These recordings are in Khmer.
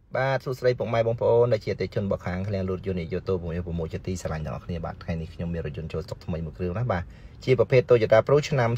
បាទសួស្តីពុកម៉ែបងប្អូនដែលជាតិជនបខាងឃ្លាំងលូតយន្តយូតូ6ជាទីស្រឡាញ់ដល់អ្នកគ្នាបាទថ្ងៃនេះខ្ញុំមានរថយន្តចូលស្តុកថ្មីមួយគ្រឿងណាបាទជាប្រភេទ Toyota Pro ឆ្នាំ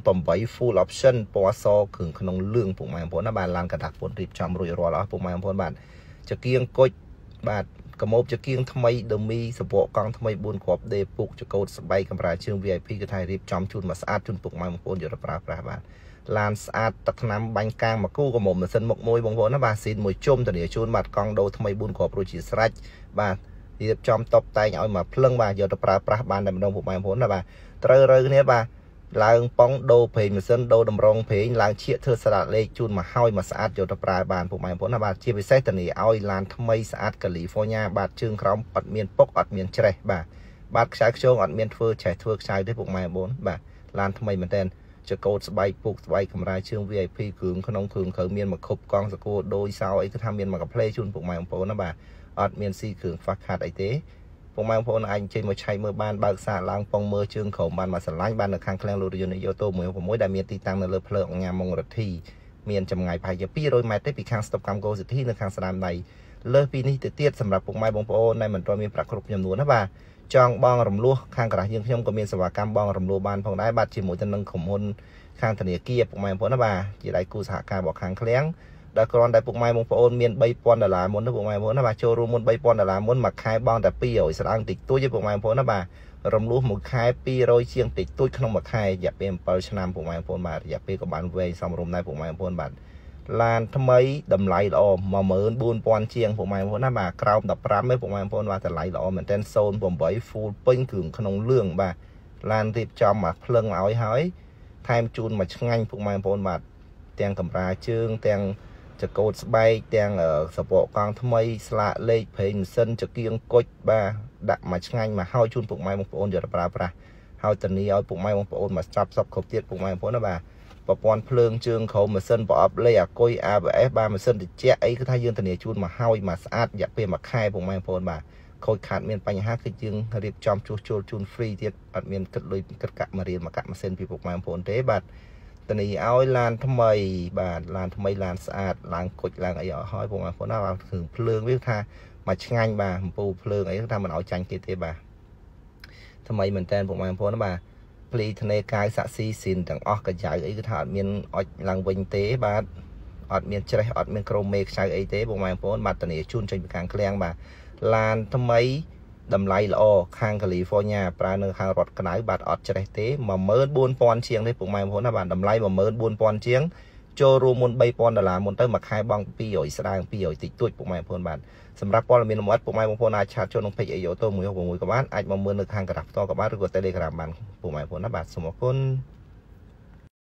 08 Full Option ពណ៌សគ្រឿងក្នុងលឿងពុកម៉ែបងប្អូនណាបាទឡានកដាស់ពុនរៀបចំរួចរាល់អស់ពុកម៉ែបងប្អូនបាទចង្គៀងគុជបាទកម៉ូបចង្គៀងថ្មីដឺមីសពកកង់ថ្មី4គ្រាប់ដេពុកចកោតស្បែកកម្រាលជើង VIP គឺថារៀបចំជូនមកស្អាតជូនពុកម៉ែបងប្អូនយកទៅប្រើប្រាស់បាទឡានស្អាតទឹកថ្នាំបាញ់កាងមកគូកមុំម៉ាស៊ីនមុខមួយបងប្អូនណាបាទស៊ីនមួយជុំធានាជូនបាទកង់ដូរថ្មី4គ្រាប់រួចជាស្រេចបាទរៀបចំតុបតែងឲ្យមកភ្លឹងបាទយកទៅប្រើប្រាស់បានតែម្ដងពុកម៉ែបងប្អូនណាបាទត្រូវរើគ្នាបាទឡើងប៉ងដូរប្រេងម៉ាស៊ីនដូរតម្រងប្រេងឡើងឈៀកធ្វើស្លាកលេខជូនមកហើយមកស្អាតយកទៅប្រើបានពុកម៉ែបងប្អូនណាបាទជាពិសេសធានាឲ្យឡានថ្មីស្អាតកាលីហ្វ័រញ៉ាបាទជើងក្រោមអត់មានពុកអត់មានច្រេះបាទខ្សែខ្ជងអត់មានធ្វើច្រេះធ្វើខ្សែទេពុកម៉ែបងប្អូនបាទឡានថ្មីមែនតើចកោតស្បែកពុកស្បែកកម្រាលជើង VIP គ្រឿងក្នុងគ្រឿងក្រៅមានមកគប់កង់សកួរដូចសោអីគឺថាមានមកកាផ្លេជូនពុកម៉ែបងប្អូនណាបាទអត់មានស៊ីគ្រឿងខ្វះខាតអីទេពុកម៉ែបងប្អូនអាចអញ្ជើញមកឆែកមើលបានបើកសាកឡើងប៉ងមើលជើងក្រោមបានមកស្រឡាញ់បាននៅខាងឃ្លាំងលូតយន្តយូតូ6ដែលមានទីតាំងនៅលើផ្លូវអង្គាមុងរដ្ឋីមានចម្ងាយប្រហែលជា200ម៉ែត្រទេពីខាងស្តុបកម្មគោសិទ្ធិនៅខាងស្ដាមដៃលើសពីនេះទៅទៀតសម្រាប់ពុកម៉ែបងប្អូនដែលមិនទាន់មានប្រាក់គ្រប់ចំនួនណាបាទចង់បងរំលោះខាងក្រាស់យើងខ្ញុំក៏មានសេវាកម្មបងរំលោះបានផងដែរបាទជាមួយទៅនឹងក្រុមហ៊ុនខាងធនាគារពុកម៉ែបងប្អូនណាបាទជាដៃគូសហការរបស់ខាងឃ្លាំងដែលគ្រាន់តែពុកម៉ែបងប្អូនមាន$3000មុនទៅពុកម៉ែបងប្អូនណាបាទចូលរួមមុន$3000មុនមួយខែបងតែ200ស្ដាងតិចតួចទេពុកម៉ែបងប្អូនណាបាទរំលោះមួយខែ200ជាងតិចតួចក្នុងមួយខែរយៈពេល7ឆ្នាំពុកម៉ែបងប្អូនបាទរយៈពេលក៏បានវែងសមរម្យដែរពុកម៉ែបងប្អូនបាទឡានថ្មីតម្លៃល្អ14000ជាងពុកម៉ែបងប្អូនណាបាទក្រោម15ទេពុកម៉ែបងប្អូនបាទតម្លៃល្អមែនទែន08 full ពេញគ្រឿងក្នុងលឿងបាទឡានរៀបចំមកភ្លឹងឲ្យហើយថែមជូនមកឆ្ងាញ់ពុកម៉ែបងប្អូនបាទទាំងកម្រាលជើងទាំងចកោតស្បែកទាំងសពកកង់ថ្មីស្លាកលេខប្រេងម៉ាស៊ីនចង្គៀងគុជបាទដាក់មកឆ្ងាញ់មកហើយជូនពុកម៉ែបងប្អូនយកទៅប្រើប្រាស់ហើយធានាឲ្យពុកម៉ែបងប្អូនមកចាប់សពគ្រប់ទៀតពុកម៉ែបងប្អូនណាបាទប្រព័ន្ធភ្លើងជើងក្រោមម៉ាស៊ីនប្រអប់លេខអាគុយ ABS បាទម៉ាស៊ីនត្រជាក់អីគឺថាយើងធានាជូនមកហើយមកស្អាតរយៈពេល1ខែពុកម៉ែបងប្អូនបាទខូចខាតមានបញ្ហាគឺយើងរៀបចំជួសជុលជូន free ទៀតអត់មានគិតលុយគិតកាក់មករៀលមកកាក់ម៉ាស៊ីនពីពុកម៉ែបងប្អូនទេបាទធានាឲ្យឡានថ្មីបាទឡានថ្មីឡានស្អាតឡើងគុជឡើងអីឲ្យហើយពុកម៉ែបងប្អូនណាបាទគ្រឿងភ្លើងវាថាមកឆ្ងាញ់បាទអំពូភ្លើងអីថាមិនឲ្យចាញ់គេទេបាទថ្មីមែនតើពុកម៉ែបងប្អូនណាបាទភ្លីធ្នេកាយសាក់ស៊ីស៊ីនទាំងអស់កញ្ចៅអីគឺថាអត់មានអុចឡើងវិញទេបាទអត់មានច្រេះអត់មានក្រមមេខ្ចៅអីទេពុកម៉ែបងប្អូនបាទធានាជូនចេញពីខាងឃ្លាំងបាទឡានថ្មីតម្លៃល្អខាងកាលីហ្វ័រញ៉ាប្រើនៅខាងរដ្ឋក្តៅបាទអត់ច្រេះទេ14000ជាងទេពុកម៉ែបងប្អូនណាបាទតម្លៃ14000ជាងចូលរួមមុន$3000មុនទៅមួយខែបង200ស្ដាង200តិចតួចពុកម៉ែបងប្អូនបាទសម្រាប់ព័ត៌មានលម្អិតពុកម៉ែបងប្អូនអាចឆាតចូលក្នុង page យូតូ166ក៏បានអាចមកមើលនៅខាងក្រាស់ផ្ទាល់ក៏បានឬក៏ Telegram បានពុកម៉ែបងប្អូនណាបាទសូមអរគុណ